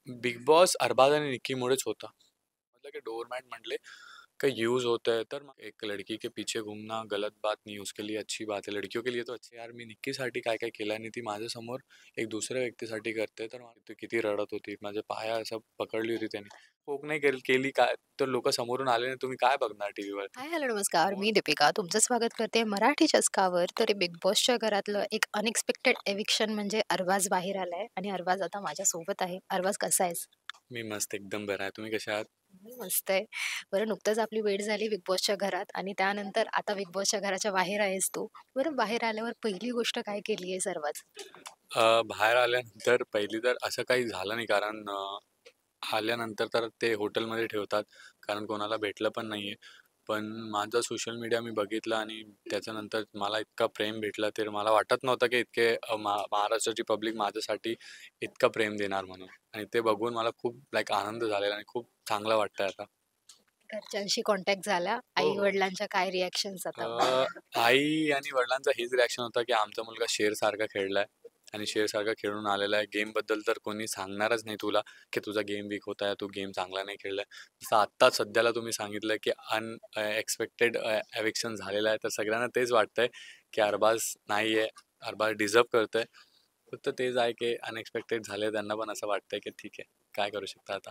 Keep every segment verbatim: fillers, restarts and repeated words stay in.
Big boss Arbaaz आणि निक्कीमुळेच होता. मतलब कि डोरमैट म्हटले का यूज़ होता है तर मग एक लड़की के पीछे घूमना गलत बात नहीं, उसके लिए अच्छी बात है. लड़कियों के लिए तो अच्छी यार मी निक्कीसाठी काय-काय केलं आणि ती माझ्यासमोर एक दुसऱ्या व्यक्तीसाठी करते, तर ती किती रडत होती. माझे पाय असं पकडली होती त्याने. पोक नाही केली केली काय, तर लोकं समोरून आले आणि तुम्ही काय बघणार टीव्हीवरती? हाय, हॅलो, नमस्कार. हो मी ना. दीपिका तुमचं स्वागत करते मराठी चस्कावर. तर बिग बॉसच्या घरातलं एक अनएक्सपेक्टेड एविक्शन म्हणजे अरबाज बाहेर आलाय आणि अरबाज आता माझ्यासोबत आहे. अरबाज कसा आहेस? मी मस्त एकदम बरा आहे. तुम्ही कशा आहात? मी मस्त आहे. बरं नुकतंच आपली भेट झाली बिग बॉसच्या घरात आणि त्यानंतर आता बिग बॉसच्या घराच्या बाहेर आहेस तू. बरं बाहेर आल्यावर पहिली गोष्ट काय केली आहे सर्वात? अ, बाहेर आल्यानंतर पहिली तर असं काही झालं नाही कारण अ, आल्यानंतर तर ते हॉटेलमध्ये ठेवतात कारण कोणाला भेटलं पण नाहीये. पण माझा सोशल मीडिया मी बघितला आणि त्याच्यानंतर मला इतका प्रेम भेटला तर मला वाटत नव्हतं की इतके अ, महा महाराष्ट्राची पब्लिक माझ्यासाठी इतकं प्रेम देणार म्हणून आणि ते बघून मला खूप लाईक आनंद झालेला आणि खूप चांगलं वाटतंय आता. घरच्यांशी कॉन्टॅक्ट झाला? हो, हो. आई-वडिलांच्या काय रिएक्शन्स आता? अ, आई आणि वडिलांचा हेच रिएक्शन होता, की आमचा मुलगा शेरसारखा खेळलाय आणि शेरसारखा खेळून आलेला आहे. गेमबद्दल तर कोणी सांगणारच नाही तुला, की तुझा गेम वीक होता आहे, तू गेम चांगला नाही खेळलाय. जसं आत्ता सध्याला तुम्ही सांगितलं, की अन अ, एक्सपेक्टेड अ, एविक्शन झालेलं आहे, तर सगळ्यांना तेच वाटतंय, की अरबाज नाहीये, अरबाज डिझर्व्ह करतोय. फक्त तेच आहे, की अनएक्सपेक्टेड झाले. त्यांना पण असं वाटतंय, की ठीक आहे, काय करू शकता आता?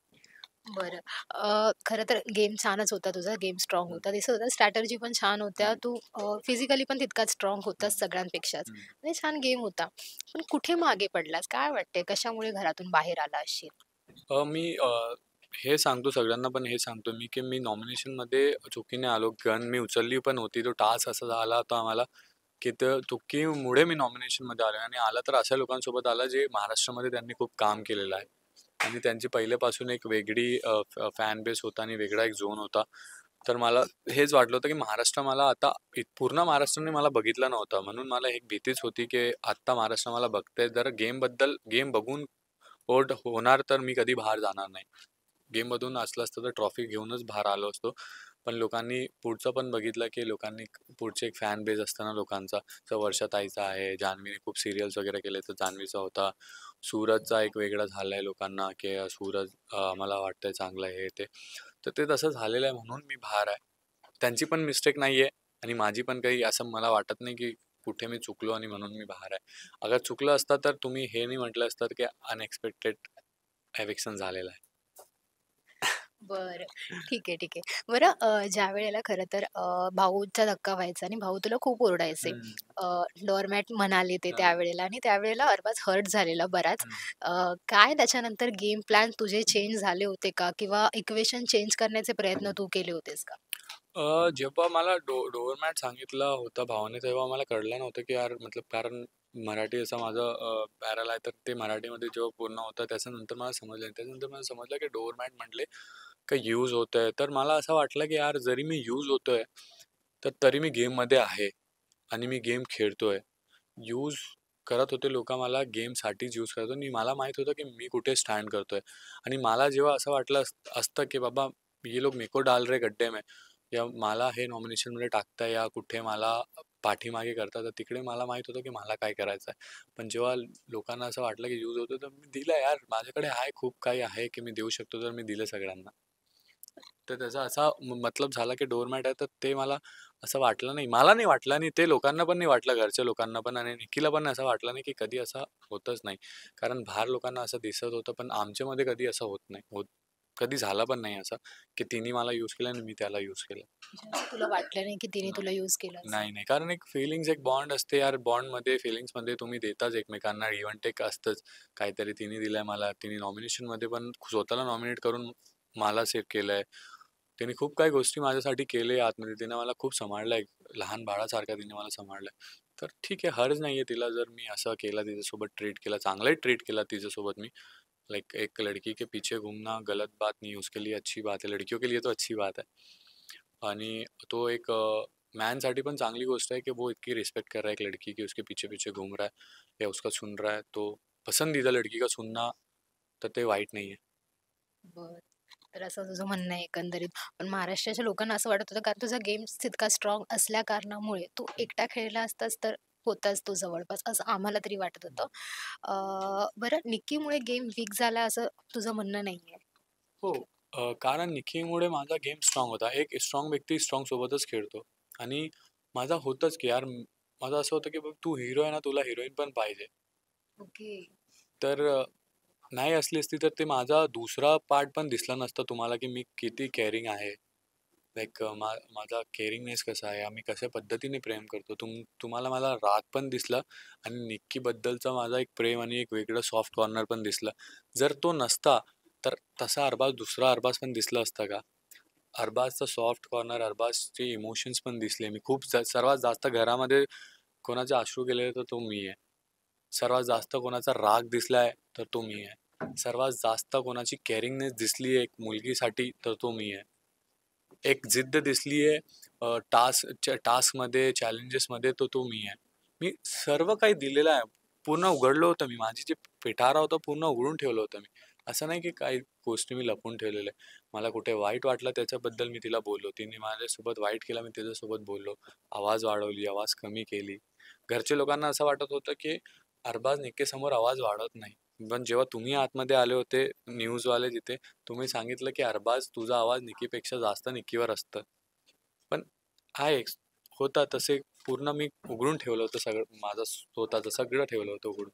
बरं. अ, खरं तर गेम छानच होता तुझा. गेम स्ट्राँग हं, होता. दिसत होतं स्ट्रॅटर्जी पण छान होत्या. हं, तू अ, फिजिकली पण तितकाच स्ट्राँग हं, होतास सगळ्यांपेक्षाच हं. आणि छान गेम होता. पण कुठे मागे पडलास? काय वाटतंय कशामुळे घरातून बाहेर आला असशील? अ, मी अ, हे सांगतो सगळ्यांना पण हे सांगतो मी, की मी नॉमिनेशनमध्ये चुकीने आलो. गन मी उचलली पण होती. तो टास्क असा झाला होता आम्हाला, की त्या चुकीमुळे मी नॉमिनेशनमध्ये आलो आणि आला तर अशा लोकांसोबत आला, जे महाराष्ट्रामध्ये त्यांनी खूप काम केलेलं आहे आणि त्यांची पहिल्यापासून एक वेगळी अ, फ फॅन बेस होता आणि वेगळा एक झोन होता. तर मला हेच वाटलं होतं, की महाराष्ट्र मला आता इत पूर्ण महाराष्ट्राने मला बघितलं नव्हतं. म्हणून मला एक भीतीच होती, की आत्ता महाराष्ट्र मला बघतंय. जर गेमबद्दल गेम बघून पोर्ट होणार तर मी कधी बाहेर जाणार नाही. गेममधून असलं असतं तर ट्रॉफी घेऊनच बाहेर आलो असतो. पण लोकांनी पुढचं पण बघितलं, की लोकांनी पुढचे एक फॅन बेस असतं ना लोकांचा. तर वर्षाताईचा आहे, जान्हवीने खूप सीरियल्स वगैरे केले तर जान्हवीचा होता. सूरजचा एक वेगळा झालाय लोकांना, की अ, सूरज अ, आम्हाला वाटतंय चांगलं आहे हे ते. तर ते तसं झालेलं आहे म्हणून मी बाहेर आहे. त्यांची पण मिस्टेक नाहीये आणि माझी पण काही असं मला वाटत नाही, की कुठे मी चुकलो आणि म्हणून मी बाहेर आहे. अगर चुकलं असतं तर तुम्ही हे नाही म्हटलं असतं, की अनएक्सपेक्टेड एविक्शन झालेलं आहे. बरं. ठीक आहे, ठीक आहे. बरं अ, ज्यावेळेला खरं तर अ, भाऊचा धक्का व्हायचा आणि भाऊ तुला खूप ओरडायचे. हं, अ, डोअरमॅट म्हणाले ते हां, त्यावेळेला आणि त्यावेळेला अरबाज हर्ट झालेला बराच. हं. अ, काय त्याच्यानंतर गेम प्लॅन तुझे चेंज झाले होते का? किंवा इक्वेशन चेंज करण्याचे प्रयत्न तू केले होतेस का? अ, जेव्हा मला डो डोअर मॅट सांगितला होता भावाने, तेव्हा मला कळलं नव्हतं, की यार मतलब कारण मराठी असं माझं अ, पॅरल आहे, तर ते मराठीमध्ये जेव्हा पूर्ण होतं त्याच्यानंतर मला समजलं. त्याच्यानंतर मला समजलं, की डोअर मॅट म्हटले का यूज होतंय. तर मला असं वाटलं, की यार जरी मी यूज होतोय, तर तरी मी गेममध्ये आहे आणि मी गेम खेळतोय. यूज करत होते लोकं मला गेमसाठीच यूज करत होते आणि मला माहीत होतं, की मी कुठे स्टँड करतोय आणि मला जेव्हा असं वाटलं अस असतं, की बाबा ये लोग मेरे को डाल रहे गड्ढे में या मला हे नॉमिनेशनमध्ये टाकताय या कुठे मला पाठीमागे करतात, तर तिकडे मला माहीत होतं, की मला काय करायचं आहे. पण जेव्हा लोकांना असं वाटलं, की यूज होतं, तर मी दिलं यार. माझ्याकडे आहे, खूप काही आहे, की मी देऊ शकतो, तर मी दिलं सगळ्यांना. तर त्याचा असा म मतलब झाला, की डोरमॅट आहे, तर ते मला असं वाटलं नाही. मला नाही वाटलं आणि ते लोकांना पण नाही वाटलं, घरच्या लोकांना पण आणि निखिलला पण असं वाटलं नाही, की कधी असं होतच नाही. कारण बाहेर लोकांना असं दिसत होतं, पण आमच्यामध्ये कधी असं होत नाही. होत कधी झालं पण नाही असं, की तिने मला यूज केलं आणि मी त्याला यूज केलं. म्हणजे असं तुला वाटलं नाही की तिने नाही. तुला यूज केलं असेल? नाही, नाही. कारण एक फीलिंग्ज एक बॉन्ड असते यार. बॉन्डमध्ये, फीलिंग्समध्ये तुम्ही देताच एकमेकांना गिव्ह अँड टेक असतंच. काहीतरी तिने दिलंय मला. तिने नॉमिनेशनमध्ये पण स्वतःला नॉमिनेट करून मला सेव्ह केलंय. तिने खूप काही गोष्टी माझ्यासाठी केले आतमध्ये. तिने मला खूप सांभाळलं. एक लहान बाळासारखं तिने मला सांभाळलंय. तर ठीक आहे, हर्ज नाहीये तिला जर मी असं केलं, तिच्यासोबत ट्रीट केलं, चांगलाही ट्रीट केला तिच्यासोबत मी. लाइक एक लड़की के पीछे घूमना गलत बात नहीं है, उसके लिए अच्छी बात है. लड़कियों के लिए तो अच्छी बात है. आणि तो एक अ, मैनसाठी पण चांगली गोष्ट है कि वो इतनी रिस्पेक्ट कर रहा है एक लड़की की, उसके पीछे-पीछे घूम रहा है या उसका सुन रहा है. तो पसंदीदा लड़की का सुनना तर ते वाईट नाहीये. बरं. तर असं तुझं म्हणणं आहे एकंदरीत. पण महाराष्ट्राच्या लोकांना असं वाटत होतं कारण तुझा गेम तितका स्ट्राँग असल्या कारणामुळे तू एकटा खेळला असतास तर होताच तो जवळपास असं आम्हाला तरी वाटत होतं. अ, बरं निक्कीमुळे गेम वीक झाला असं तुझं म्हणणं नाहीये? हो. अ, कारण निखीमुळे माझा गेम स्ट्राँग होता. एक स्ट्राँग व्यक्ती स्ट्राँग सोबतच खेळतो आणि माझा होतंच की यार म- माझं असं होतं की बघ तू हीरो आहे ना, तुला हिरोईन पण पाहिजे. ओके. तर अ, नाही असली असती तर ते माझा दुसरा पार्ट पण दिसला नसता तुम्हाला की मी किती केअरिंग आहे. लाइक मा माझा केअरिंगनेस कसा आहे, आम्ही कशा पद्धतीने प्रेम करतो. तुम तुम्हाला मला राग पण दिसला आणि निक्कीबद्दलचा माझा एक प्रेम आणि एक वेगळं सॉफ्ट कॉर्नर पण दिसलं. जर तो नसता, तर तसा अरबाज दुसरा अरबाज पण दिसला असता का? अरबाजचा सॉफ्ट कॉर्नर, अरबाजचे इमोशन्स पण दिसले मी खूप ज सर्वात जास्त घरामध्ये कोणाचे अश्रू गेलेले तर तो मी आहे. सर्वात जास्त कोणाचा राग दिसलाय तर तो मी आहे. सर्वात जास्त कोणाची केअरिंगनेस दिसली आहे एक मुलगीसाठी तर तो मी आहे. एक जिद्द दिसली आहे अ, टास्क टास्कमध्ये, चॅलेंजेसमध्ये तर तो मी आहे. मी सर्व काही दिलेलं आहे. पूर्ण उघडलं होतं मी. माझी जी पिटारा होता पूर्ण उघडून ठेवलं होतं मी. असं नाही की काही गोष्टी मी लपवून ठेवलेल्या आहे. मला कुठे वाईट वाटलं त्याच्याबद्दल मी तिला बोललो. तिने माझ्यासोबत वाईट केलं, मी तिच्यासोबत बोललो. आवाज वाढवली, आवाज कमी केली. घरच्या लोकांना असं वाटत होतं की अरबाज निक्कीसमोर आवाज वाढवत नाही. पण जेव्हा तुम्ही आतमध्ये आले होते न्यूजवाले तिथे, तुम्ही सांगितलं की अरबाज तुझा आवाज निक्कीपेक्षा जास्त निक्कीवर असतं. पण आहे होता तसे पूर्ण मी उघडून ठेवलं होतं सगळं माझं स्वतःचं सगळं ठेवलं होतं उघडून.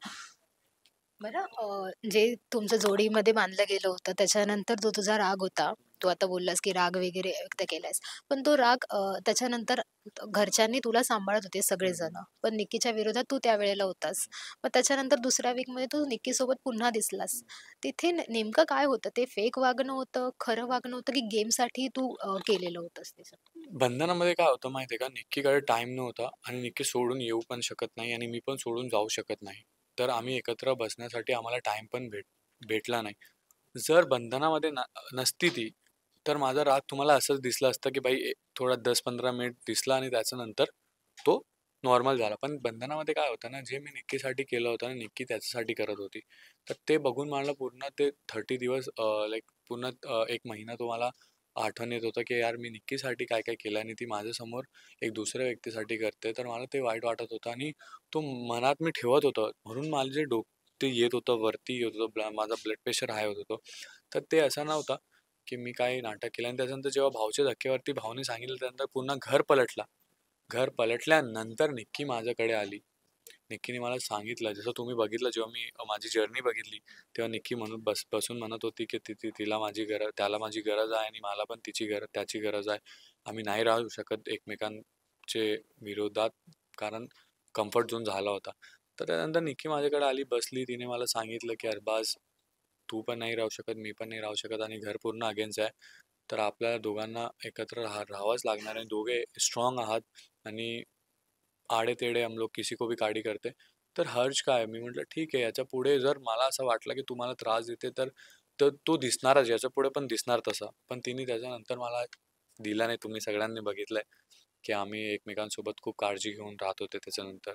बरं अ, जे तुमचं जोडीमध्ये बांधलं गेलं होतं, त्याच्यानंतर जो तुझा राग होता, तू आता बोललास की राग वगैरे व्यक्त केलास. पण तो राग अ, त्याच्यानंतर घरच्यांनी तुला सांभाळत होते हं, हं. सगळेजण. पण निक्कीच्या विरोधात तू त्यावेळेला होतास. मग त्याच्यानंतर दुसऱ्या वीकमध्ये तू निक्कीसोबत पुन्हा दिसलास. तिथे ने नेमकं काय होतं? ते फेक वागणं होतं, खरं वागणं होतं, की गेमसाठी तू अ, केलेलं होतंस ते सगळं? बंधनामध्ये काय होतं माहिती आहे का, निक्कीकडे टाईम नव्हता आणि निक्की सोडून येऊ पण शकत नाही आणि मी पण सोडून जाऊ शकत नाही. तर आम्ही एकत्र बसण्यासाठी आम्हाला टाईम पण भेट भेटला नाही. जर बंधनामध्ये न नसती ती, तर माझा राग तुम्हाला असंच दिसलं असतं, की भाई ए थोडा दस पंधरा मिनिट दिसला आणि त्याच्यानंतर तो नॉर्मल झाला. पण बंधनामध्ये काय होतं ना, जे मी निक्कीसाठी केलं होतं आणि निक्की त्याच्यासाठी करत होती. तर ते बघून मला पूर्ण ते तीस दिवस लाइक पूर्ण अ, एक महिना तुम्हाला आठवण येत होतं, की यार मी निक्कीसाठी काय-काय केलं आणि ती माझ्यासमोर एक दुसऱ्या व्यक्तीसाठी करते. तर मला ते वाईट वाटत होतं आणि तो मनात मी ठेवत होतो. म्हणून माझे डोक ते येत होतं, वरती येत होतं. ब्ल माझा ब्लड प्रेशर हाय होत होतं. तर ते असं नव्हतं, की मी काही नाटक केलं आणि त्याच्यानंतर जेव्हा भाऊच्या धक्क्यावरती भाऊने सांगितलं, त्यानंतर पुन्हा घर पलटला. घर पलटल्यानंतर निक्की माझ्याकडे आली. निक्कीने मला सांगितलं, जसं तुम्ही बघितलं जेव्हा मी अ, माझी जर्नी बघितली, तेव्हा निक्की म्हणून बस बसून म्हणत होती, की ती ती तिला माझी गरज त्याला माझी गरज आहे आणि मला पण तिची गरज त्याची गरज आहे. आम्ही नाही राहू शकत एकमेकांचे विरोधात, कारण कम्फर्ट झोन झाला होता. तर त्यानंतर निक्की माझ्याकडे आली, बसली. तिने मला सांगितलं, की "अरबाज, तू पण नाही राहू शकत, मी पण नाही राहू शकत आणि घर पूर्ण अगेन्स्ट आहे. तर आपल्याला दोघांना एकत्र राहा राहावंच लागणार आहे. दोघे स्ट्राँग आहात आणि आड़े-टेढ़े हम लोग किसी को भी गाड़ी करते. तर हर्ज काय? मी म्हटलं ठीक आहे. याच्यापुढे जर मला असं वाटलं, की तुम्हाला त्रास देते तर तर तो दिसणारच. याच्यापुढे पण दिसणार तसा. पण तिने त्याच्यानंतर मला दिला नाही. तुम्ही सगळ्यांनी बघितलंय, की आम्ही एकमेकांसोबत खूप काळजी घेऊन राहत होते त्याच्यानंतर.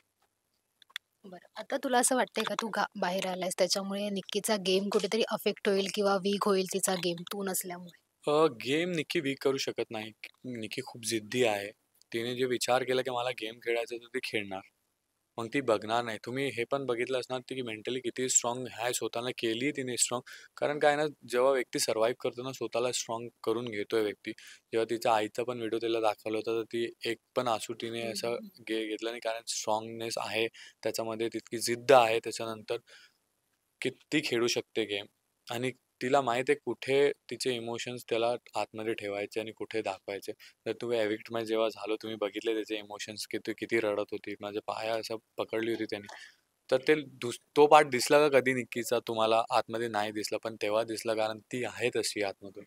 बरं. आता तुला असं वाटतंय का तू गा बाहेर आलायस त्याच्यामुळे निक्कीचा गेम कुठेतरी अफेक्ट होईल किंवा वीक होईल तिचा गेम तू नसल्यामुळे? अ, गेम निक्की वीक करू शकत नाही. निक्की खूप जिद्दी आहे. तिने जे विचार केला, की मला गेम खेळायचा तर ती खेळणार. मग ती बघणार नाही. तुम्ही हे पण बघितलं असणार की मेंटली किती स्ट्राँग आहे. स्वतःला केली तिने स्ट्राँग. कारण काय ना, जेव्हा व्यक्ती सर्व्हाईव्ह करतो ना, स्वतःला स्ट्राँग करून घेतोय व्यक्ती. जेव्हा तिच्या आईचा पण व्हिडिओ तिला दाखवला होता, तर ती एक पण आसू तिने हं, असं हं, हं. घे घेतलं नाही. कारण स्ट्राँगनेस आहे त्याच्यामध्ये, तितकी जिद्द आहे त्याच्यानंतर, की ती खेळू शकते गेम आणि तिला माहीत आहे कुठे तिचे इमोशन्स त्याला आतमध्ये ठेवायचे आणि कुठे दाखवायचे. तर तुम्ही एविक्टमध्ये जेव्हा झालो, तुम्ही बघितले त्याचे इमोशन्स की ती किती रडत होती. माझ्या पाया असं पकडली होती त्याने. तर ते दुस तो पार्ट दिसला का कधी निक्कीचा तुम्हाला? आतमध्ये नाही दिसला, पण तेव्हा दिसला कारण ती आहे तशी आतमधून.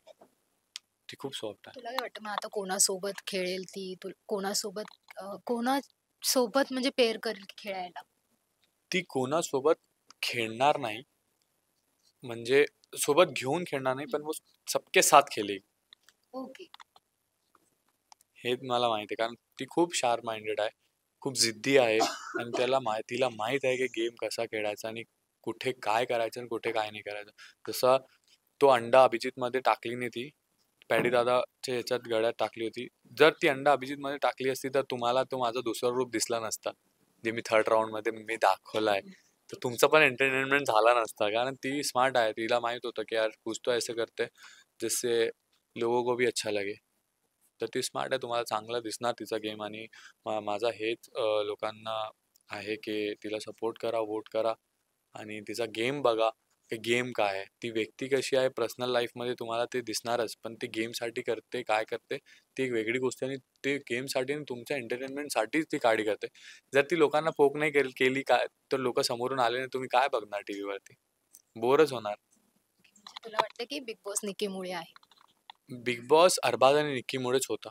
ती खूप सॉफ्ट आहे. तुला काय वाटतं मग आता कोणासोबत खेळेल ती? तू कोणासोबत अ, कोणासोबत म्हणजे पेअर करेल खेळायला? ती कोणासोबत खेळणार नाही, म्हणजे सोबत घेऊन खेळणार नाही, हं. पण वो सबके साथ खेलेगी. ओके. हे मला माहिती आहे. कारण ती खूप शार्प माइंडेड आहे. खूप जिद्दी आहे आणि त्याला मा तिला माहीत आहे की गेम कसा खेळायचा आणि कुठे काय करायचं आणि कुठे काय नाही करायचं. जसा तो अंडा अभिजितमध्ये टाकली नाही ती, पॅडी दादाच्या ह्याच्यात गळ्यात टाकली होती. जर ती अंडा अभिजितमध्ये टाकली असती, तर तुम्हाला तो माझा दुसरा रूप दिसला नसता. जे मी थर्ड राऊंडमध्ये मी दाखवलं आहे, तर तुमचा पण एंटरटेनमेंट झाला नसता. कारण ती स्मार्ट आहे. तिला माहीत होतं की यार कुछ तो ऐसे करते हैं, जिससे लोगों को भी अच्छा लगे. तर ती स्मार्ट आहे. तुम्हाला चांगला दिसणार तिचा गेम आणि मा माझा हेच अ, लोकांना आहे की तिला सपोर्ट करा, वोट करा आणि तिचा गेम बघा, की गेम काय आहे? ती व्यक्ती कशी आहे पर्सनल लाईफमध्ये तुम्हाला ते दिसणारच. पण ती गेमसाठी करते, काय करते, ती एक वेगळी गोष्ट आहे आणि ते गेमसाठी आणि तुमच्या एंटरटेनमेंटसाठीच ती काडी करते. जर ती लोकांना पोक नाही केल केली काय, तर लोकं समोरून आले आणि तुम्ही काय बघणार टीव्हीवरती? बोरच होणार. म्हणजे तुला वाटतं की बिग बॉस निकीमुळे आहे? बिग बॉस अरबाज आणि निक्कीमुळेच होता.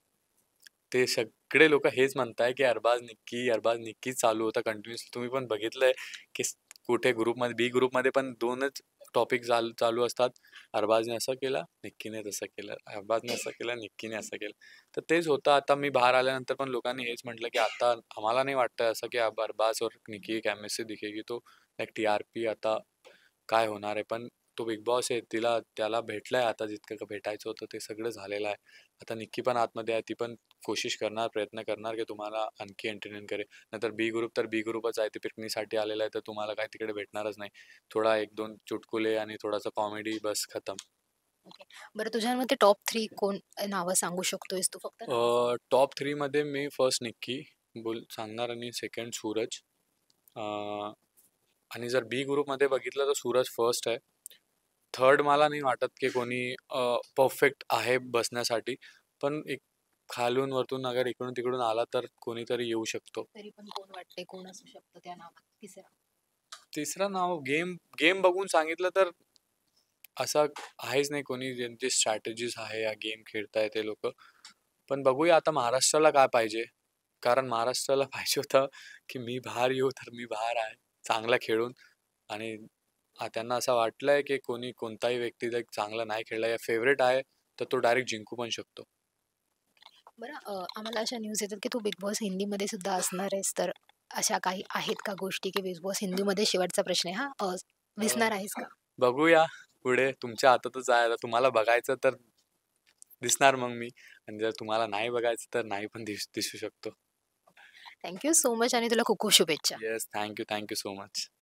ते सगळे लोकं हेच म्हणताय, की अरबाज निक्की, अरबाज निक्की चालू होता कंटिन्यूअसली. तुम्ही पण बघितलंय, की स कुठे ग्रुपमध्ये बी ग्रुपमध्ये पण दोनच टॉपिक चाल चालू असतात. अरबाजने असं केलं, निक्कीने तसं केलं. अरबाजने असं केलं, निक्कीने असं केलं. तर तेच होतं. आता मी बाहेर आल्यानंतर पण लोकांनी हेच म्हटलं, की आता आम्हाला नाही वाटतं असं, की अब अरबाज और निक्की की केमिस्ट्री दिखेगी. तो लाइक टी-आर-पी आता काय होणार आहे? पण तो बिग बॉस आहे. तिला त्याला भेटलंय आता जितकं भेटायचं होतं ते सगळं झालेलं आहे. आता निक्की पण आतमध्ये आहे. ती पण कोशिश करणार, प्रयत्न करणार, की तुम्हाला आणखी एंटरटेन करेल. नाहीतर बी ग्रुप तर बी ग्रुपच आहे. ते पिकनिकसाठी आलेलं आहे, तर तुम्हाला काय तिकडे भेटणारच नाही. थोडा एक दोन चुटकुले आणि थोडासा कॉमेडी बस खतम. ओके. बरं तुझ्या मते टॉप थ्री कोण नावं सांगू शकतोयस तू फक्त नावं सांग. अ, टॉप थ्रीमध्ये मी फर्स्ट निक्की बोल सांगणार आणि सेकंड सूरज. अ, आणि जर बी ग्रुपमध्ये बघितलं तर सूरज फर्स्ट आहे. थर्ड मला नाही वाटत, की कोणी परफेक्ट आहे बसण्यासाठी. पण एक खालून वरतून अगर इकडून-तिकडून आला तर कोणीतरी येऊ शकतो. तरी पण कोण वाटते कोण असू शकतं त्या नावात तिसरा? तिसरं नाव गेम गेम बघून सांगितलं तर असं आहेच नाही कोणी ज्यांची स्ट्रॅटेजीज आहे या गेम खेळताय ते लोकं. पण बघूया आता महाराष्ट्राला काय पाहिजे? कारण महाराष्ट्राला पाहिजे होतं, की मी बाहेर येऊ तर मी बाहेर आहे. चांगला खेळून आणि आ, त्यांना असं वाटलंय, की कोणी कोणताही व्यक्ती जर चांगला नाही खेळला या फेव्हरेट आहे, तर तो डायरेक्ट जिंकू पण शकतो. बरं अ, आम्हाला अशा न्यूज येतात की तू बिग बॉस हिंदीमध्ये सुद्धा असणार आहेस. तर अशा काही आहेत का गोष्टी की बिग बॉस हिंदीमध्ये शेवटचा प्रश्न आहे हा अ, अ, दिसणार आहेस का? बघूया पुढे तुमच्या हातातच आहे. आता तुम्हाला बघायचं तर दिसणार मग मी आणि जर तुम्हाला नाही बघायचं तर नाही पण दिस दिसू शकतो. थँक यू सो मच आणि तुला खूप खूप शुभेच्छा. Yes, thank you, thank you so much.